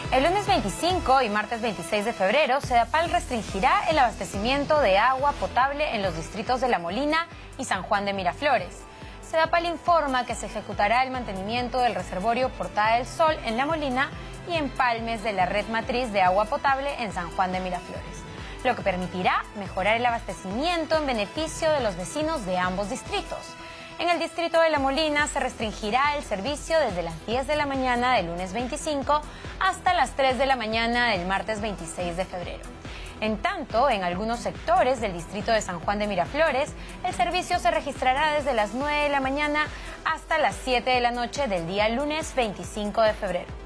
El lunes 25 y martes 26 de febrero, Sedapal restringirá el abastecimiento de agua potable en los distritos de La Molina y San Juan de Miraflores. Sedapal informa que se ejecutará el mantenimiento del reservorio Portada del Sol en La Molina y empalmes de la red matriz de agua potable en San Juan de Miraflores, lo que permitirá mejorar el abastecimiento en beneficio de los vecinos de ambos distritos. En el distrito de La Molina se restringirá el servicio desde las 10 de la mañana del lunes 25 hasta las 3 de la mañana del martes 26 de febrero. En tanto, en algunos sectores del distrito de San Juan de Miraflores, el servicio se registrará desde las 9 de la mañana hasta las 7 de la noche del día lunes 25 de febrero.